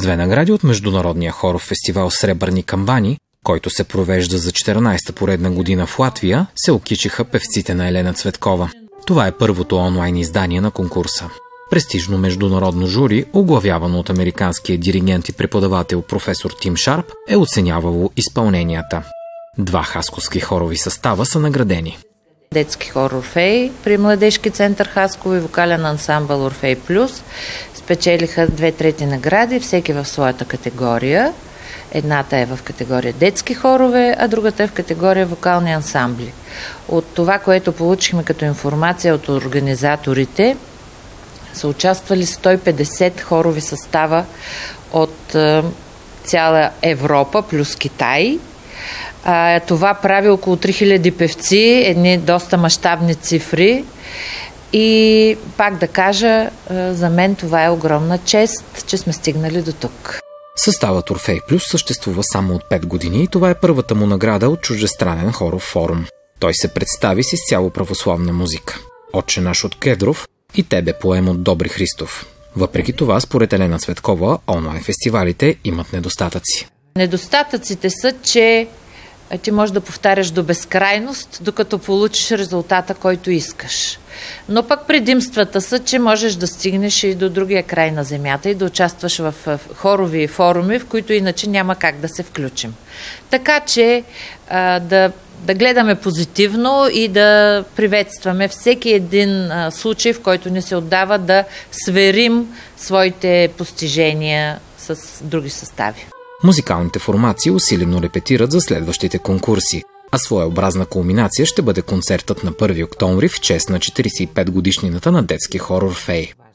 2 награди от Международния хоров фестивал Сребърни камбани, който се провежда за 14-та поредна година в Латвия, се окичиха певците на Елена Цветкова. Това е първото онлайн издание на конкурса. Престижно международно жури, оглавявано от американския диригент и преподавател професор Тим Шарп, е оценявало изпълненията. 2 хасковски хорови състава са наградени. Детски хор Орфей при Младежки център Хасково и вокален ансамбъл Орфей Плюс спечелиха 2/3 награди, всеки в своята категория. Едната е в категория детски хорове, а другата е в категория вокални ансамбли. От това, което получихме като информация от организаторите, са участвали 150 хорови състава от цяла Европа плюс Китай. Това прави около 3000 певци, едни доста мащабни цифри. И пак да кажа, за мен това е огромна чест, че сме стигнали до тук. Съставът Орфей Плюс съществува само от 5 години и това е първата му награда от чуждестранен хоров форум. Той се представи с изцяло православна музика. Отче наш от Кедров и Тебе поем от Добри Христов. Въпреки това, според Елена Цветкова, онлайн фестивалите имат недостатъци. Недостатъците са, че ти можеш да повтаряш до безкрайност, докато получиш резултата, който искаш. Но пък предимствата са, че можеш да стигнеш и до другия край на земята и да участваш в хорови форуми, в които иначе няма как да се включим. Така че да гледаме позитивно и да приветстваме всеки един случай, в който ни се отдава да сверим своите постижения с други състави. Музикалните формации усилено репетират за следващите конкурси, а своеобразна кулминация ще бъде концертът на 1 октомври в чест на 45 годишнината на детски хор Орфей.